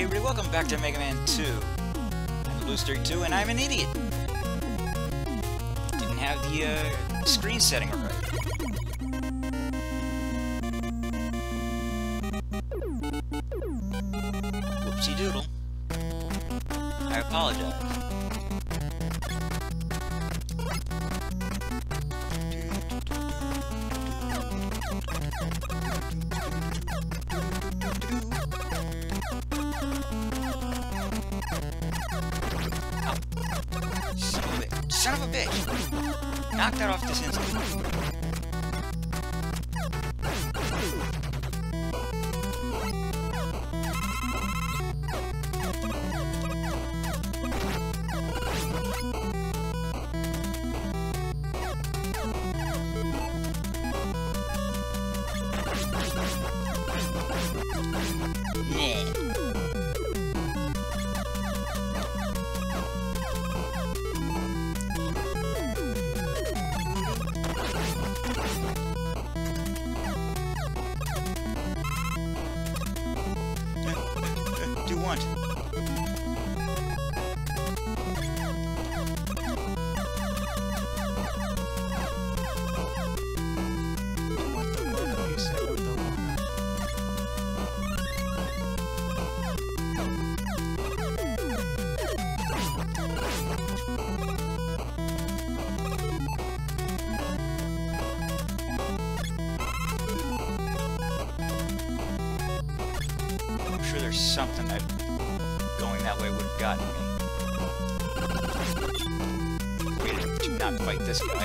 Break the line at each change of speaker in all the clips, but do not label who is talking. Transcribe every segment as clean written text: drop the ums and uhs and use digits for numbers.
Hey everybody, welcome back to Mega Man 2. I'm Bluester2 and I'm an idiot. Didn't have the screen setting right. Whoopsie doodle. I apologize. Son of a bitch! Knock that off this instant. Do you want? I'm sure there's something that going that way would have gotten me. Waited to not fight this guy.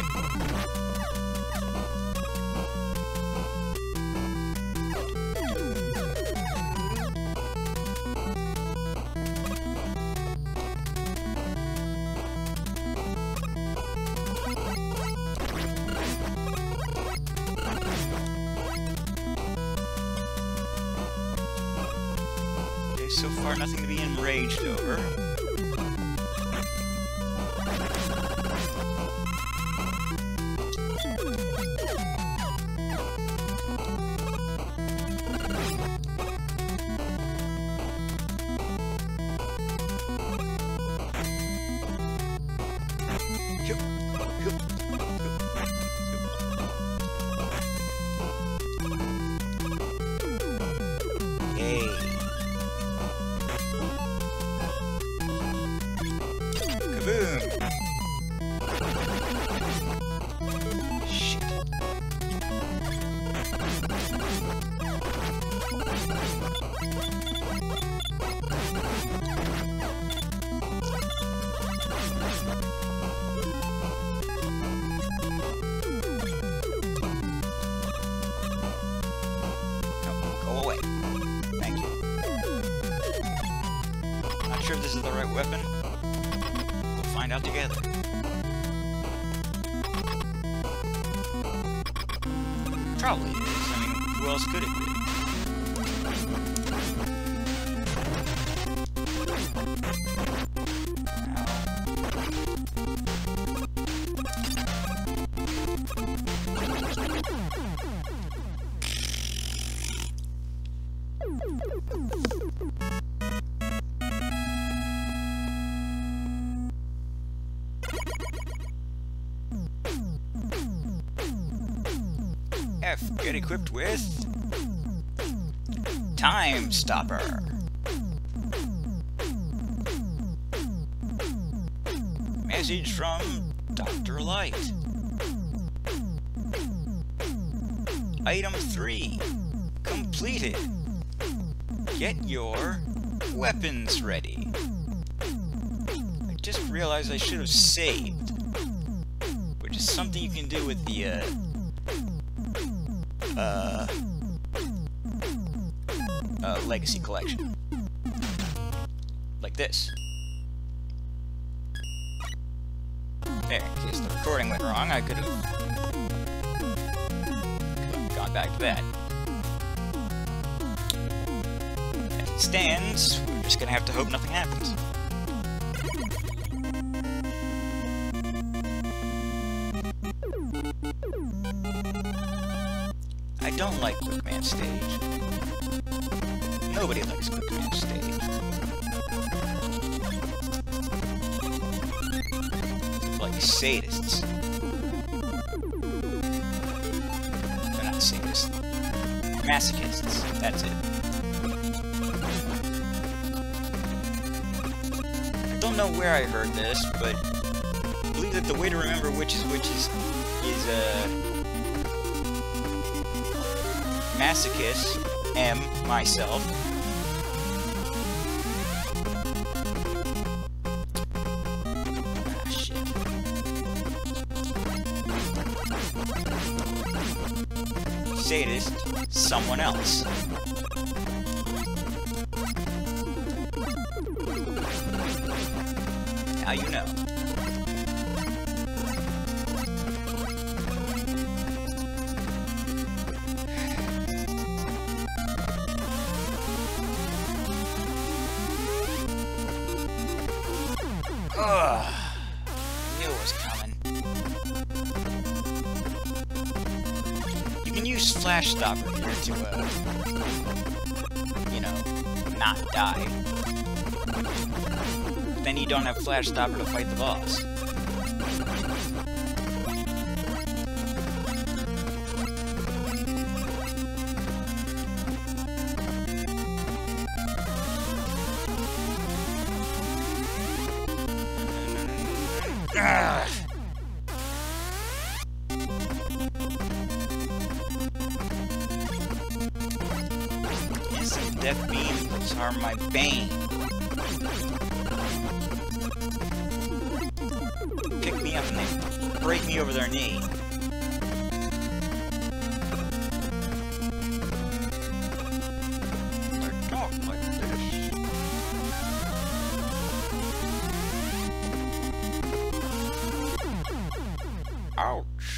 So far, nothing to be enraged over. Hey. Boom! Shit. No, go away. Thank you. Not sure if this is the right weapon. Find out together. Probably is. I mean, who else could it be? F, get equipped with Time Stopper. Message from Dr. Light. Item 3 completed. Get your weapons ready. I just realized I should have saved, which is something you can do with the Legacy Collection. Like this. There, in case the recording went wrong, I could have gone back to that. As it stands, we're just gonna have to hope nothing happens. I don't like Quick Man Stage. Nobody likes Quick Man Stage. Sadists. They're not sadists. Masochists. That's it. I don't know where I heard this, but I believe that the way to remember which is masochist, M, myself. Ah, shit. Sadist, someone else. Now you know. Ugh. Knew it was coming. You can use Flash Stopper here to, you know, not die. But then you don't have Flash Stopper to fight the boss. Ugh. Instant death beams are my bane. Pick me up and they break me over their knee. They talk like this. Ouch.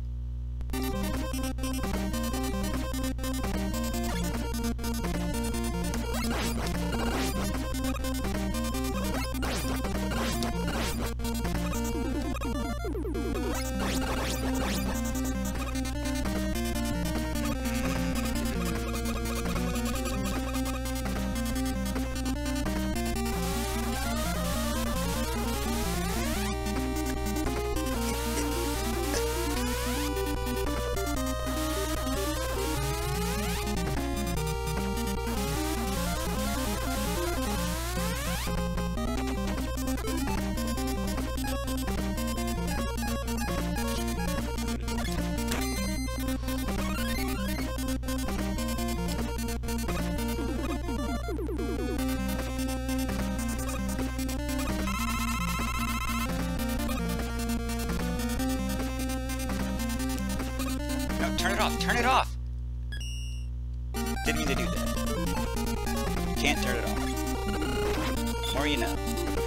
Turn it off! Turn it off! Didn't mean to do that. Can't turn it off. More you know.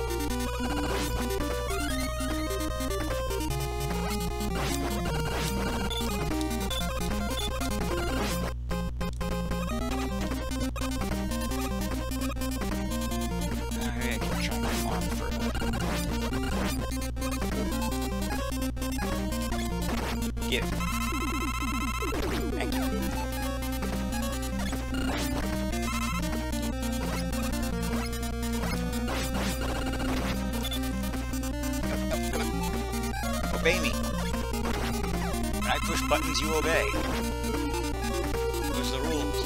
Maybe I can try my farm first. Get it. Thank you. Obey me. When I push buttons, you obey. Those are the rules.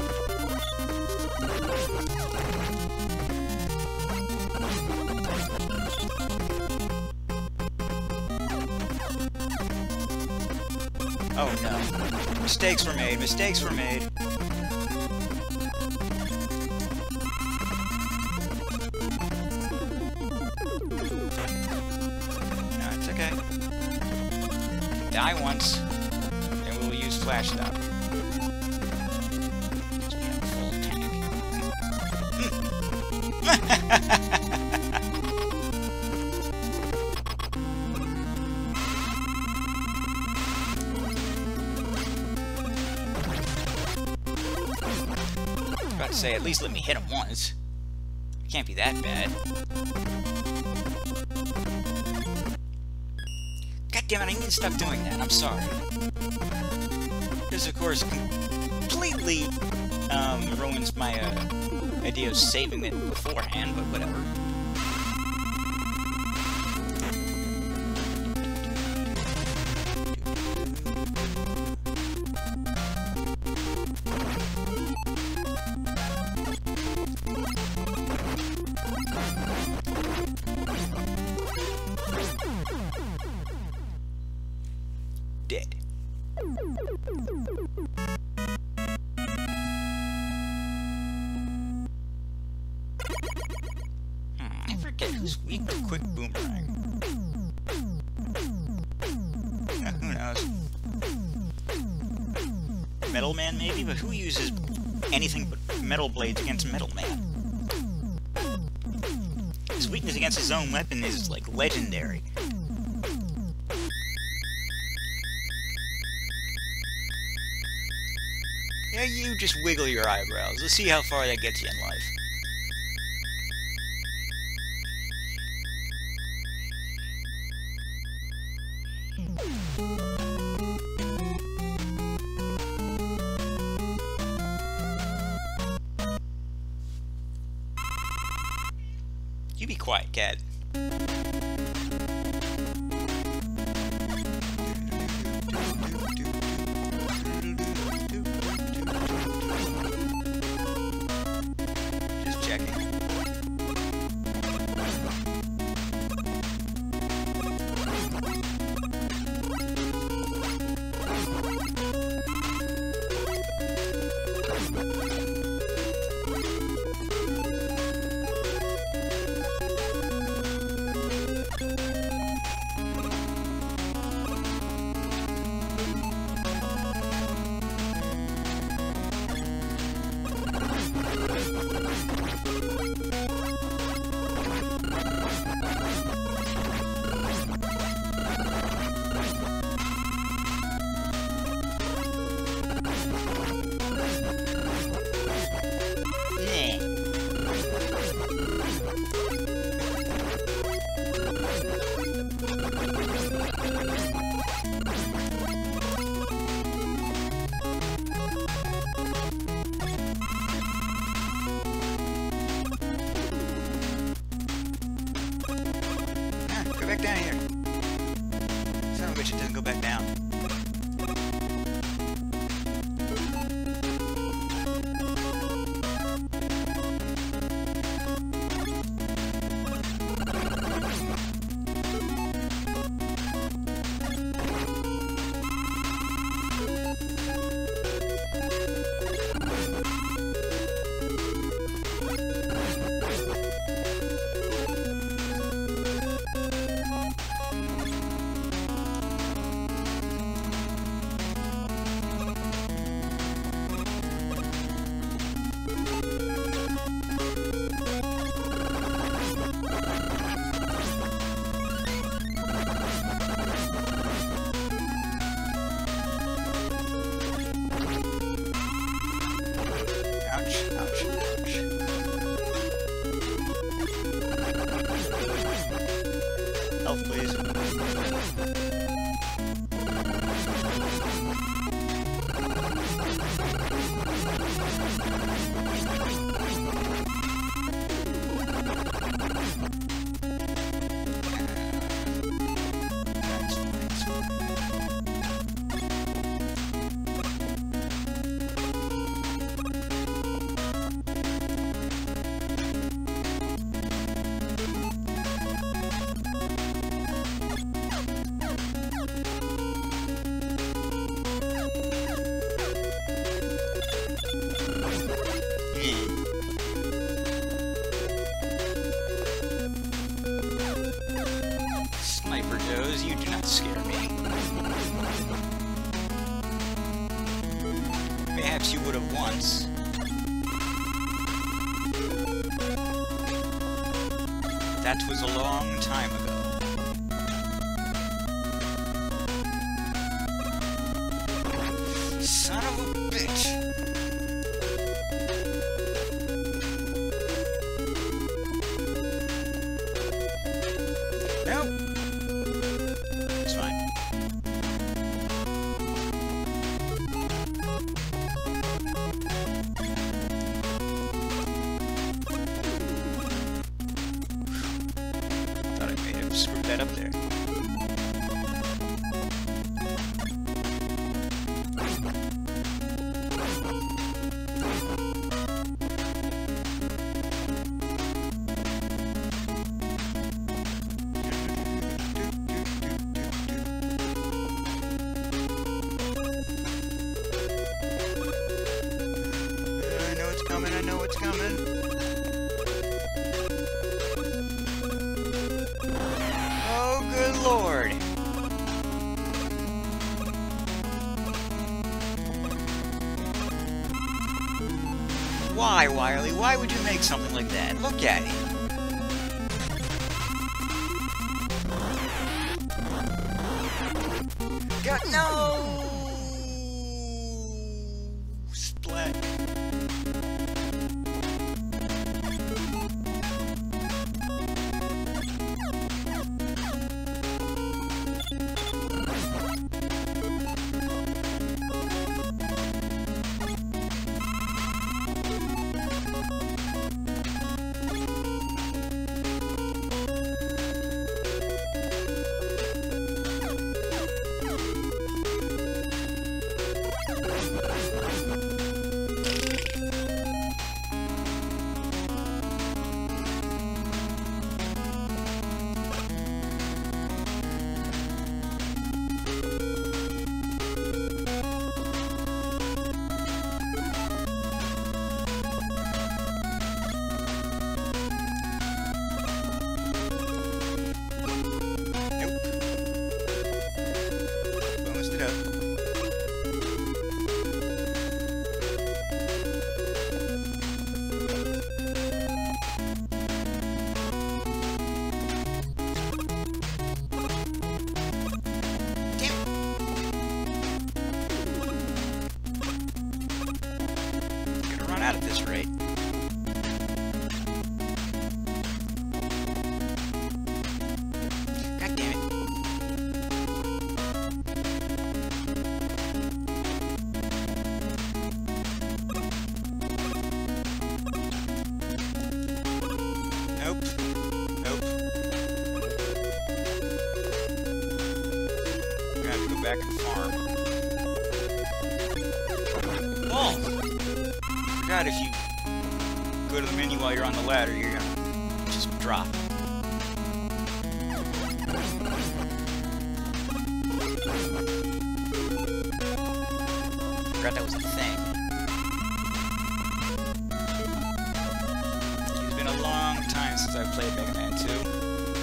Oh no. Mistakes were made. Mistakes were made. No, it's okay. Die once, and we'll use Flash Stop. Because we have a full tank. About to say, at least let me hit him once. It can't be that bad. God damn it, I need to stop doing that. I'm sorry. This, of course, completely ruins my idea of saving it beforehand, but whatever. I forget who's weak to quick boomerang. Who knows? Metal Man maybe, but who uses anything but metal blades against Metal Man? His weakness against his own weapon is, like, legendary. Yeah, you just wiggle your eyebrows. Let's see how far that gets you in life. You be quiet, cat. Just checking. Go back down here. Son of a bitch, it doesn't go back down. Health, please. Sniper Joes, you do not scare me. Perhaps you would have once. That was a long time ago. Son of a bitch! Nope. It's fine. Thought I may have screwed that up there. it's coming. Oh, good lord. Why, Wily? Why would you make something like that? Look at it. God, no! Splat. Out at this rate. God damn it. Nope. Nope. I'm gonna have to go back and farm. Oh! God, if you go to the menu while you're on the ladder, you're gonna just drop. Forgot that was a thing. It's been a long time since I've played Mega Man 2.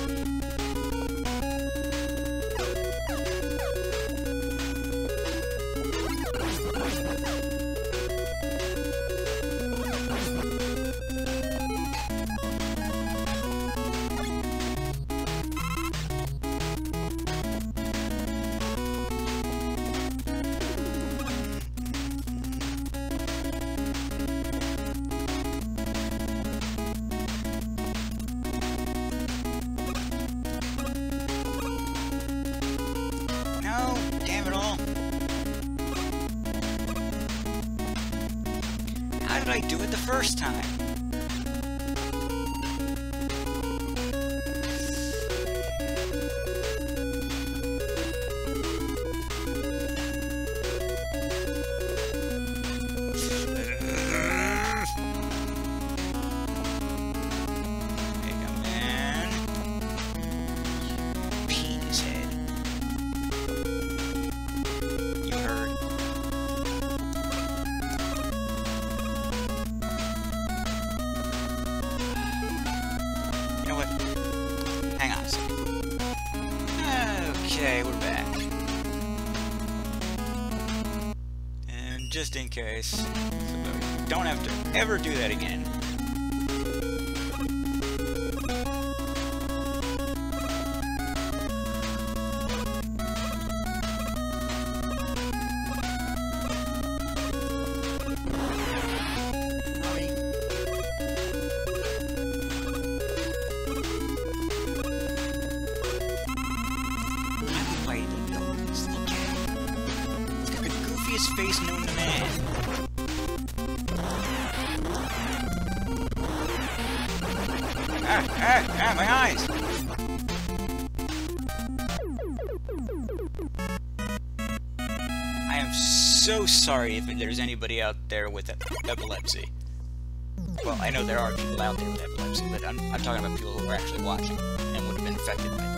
How did I do it the first time? Mega Man. Penis head. You heard. Hang on a second. Okay, we're back. And just in case, so that we don't have to ever do that again. Face known to man. My eyes! I am so sorry if there's anybody out there with epilepsy. Well, I know there are people out there with epilepsy, but I'm talking about people who are actually watching and would have been affected by it.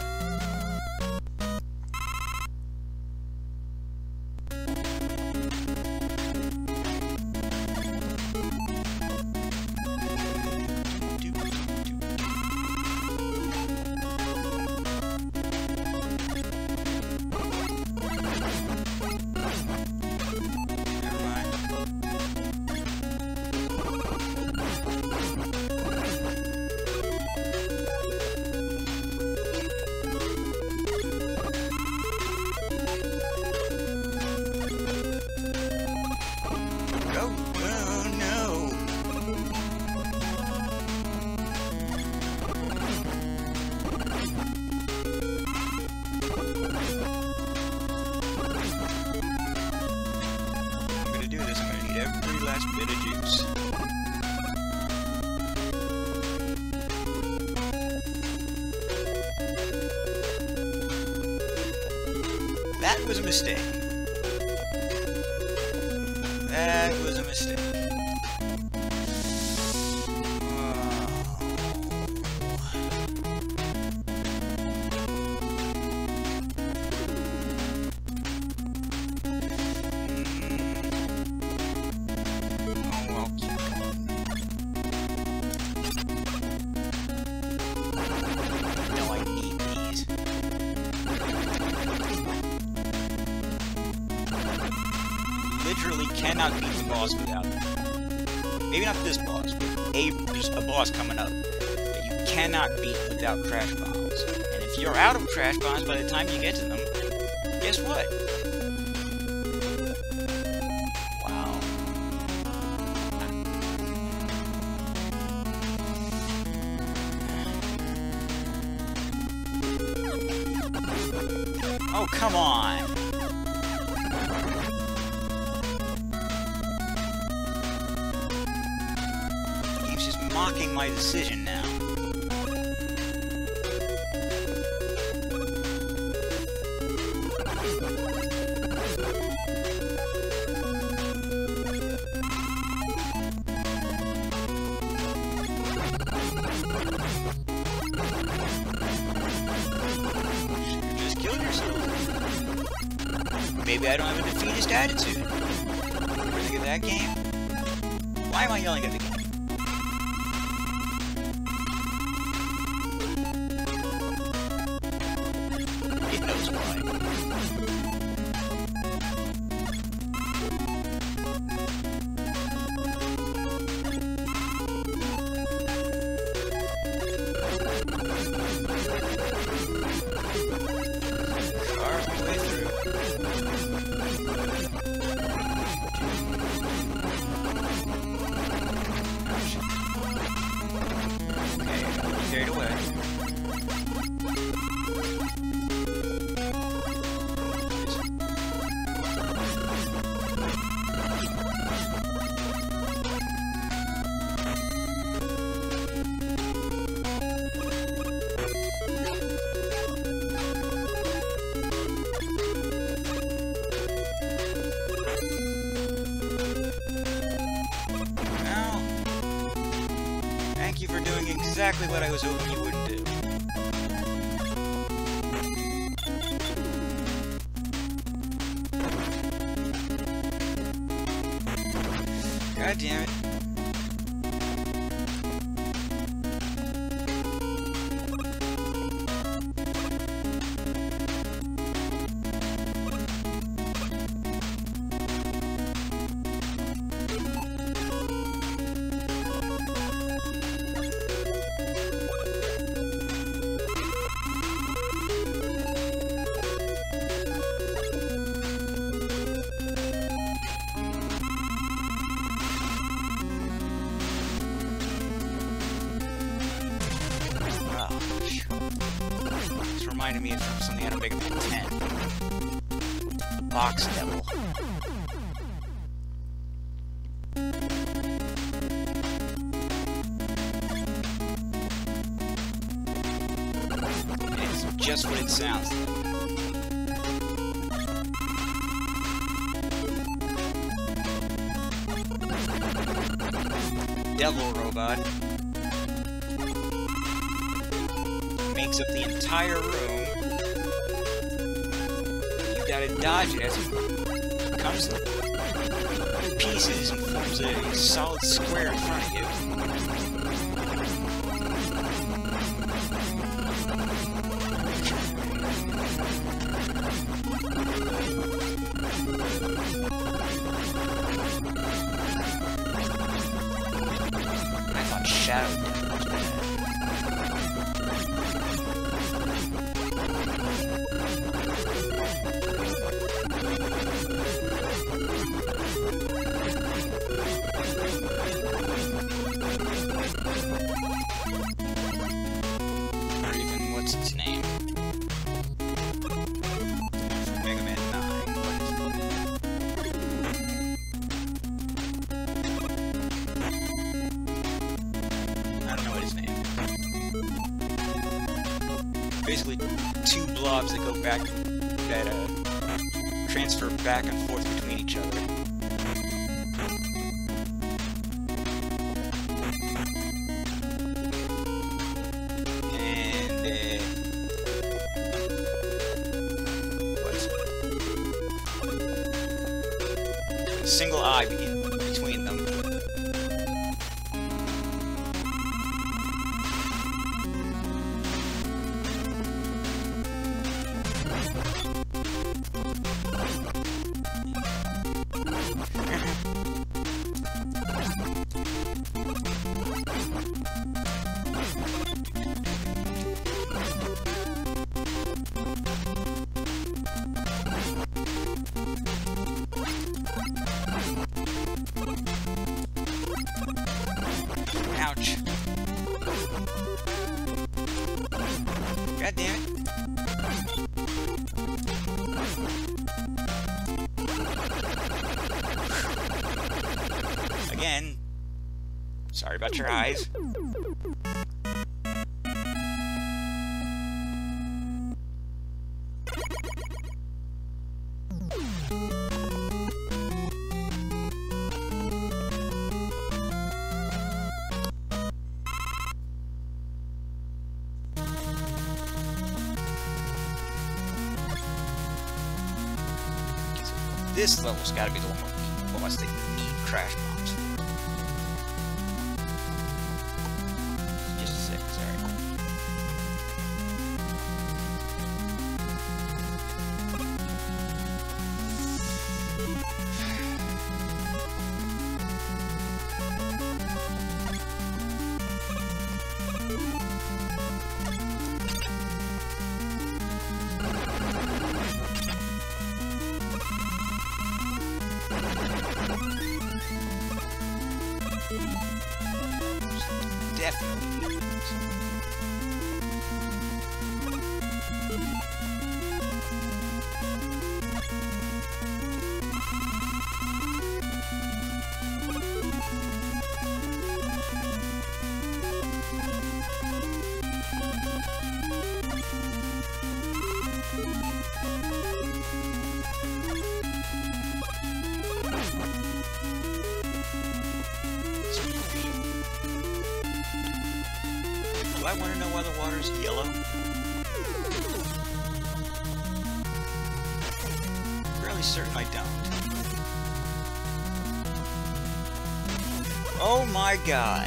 That was a mistake. That was a mistake. Literally cannot beat the boss without them. Maybe not this boss, but just a boss coming up that you cannot beat without crash bombs. And if you're out of crash bombs by the time you get to them, guess what? Wow. Oh, come on! Mocking my decision now. Should've just killed yourself. Maybe I don't have a defeatist attitude. Ever think of that game? Why am I yelling at the game? Carried away. Thank you for doing exactly what I was hoping you wouldn't do. God damn it. This reminded me of something out of Mega Man 10. Box Devil. It's just what it sounds like. Devil robot makes up the entire room. You gotta dodge it as it comes to pieces and forms a solid square in front of you. I thought Shadow Devil was bad. Or even, what's its name? Mega Man 9. I don't know what his name is. Basically, two blobs that go back, that transfer back and forth between each other. And, a single eye between them. Ouch. God damn it. Again, sorry about your eyes. This level's gotta be the one where unless they need crash bombs. Just a sec, sorry. Definitely. Do I want to know why the water's yellow? Fairly certain I don't. Oh my god!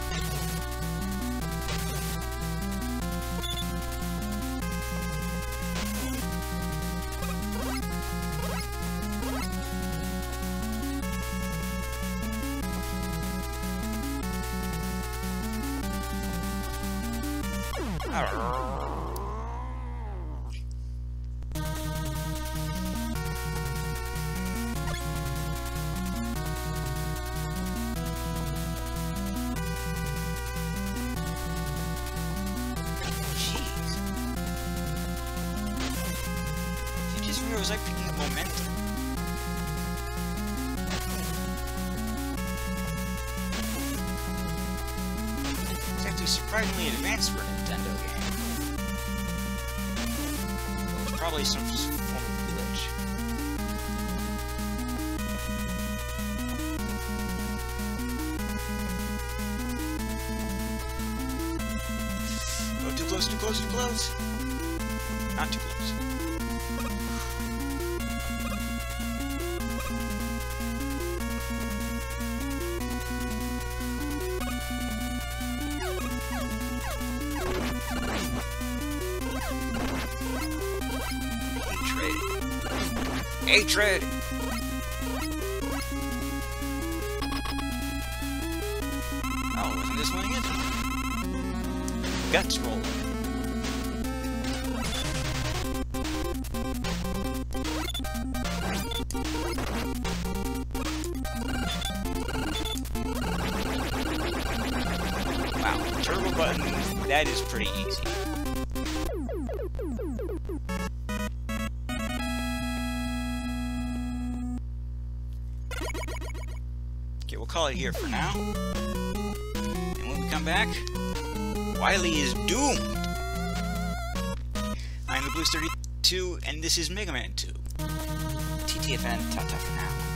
Or was I picking up momentum? It's actually surprisingly advanced for a Nintendo game. It was probably some form of glitch. Oh, too close, too close, too close! Not too close. Hatred! Oh, wasn't this one again? Guts roll. Wow, turbo button, that is pretty easy. Okay, we'll call it here for now. And when we come back, Wily is doomed! I'm the Blues32, and this is Mega Man 2. TTFN, ta-ta for now.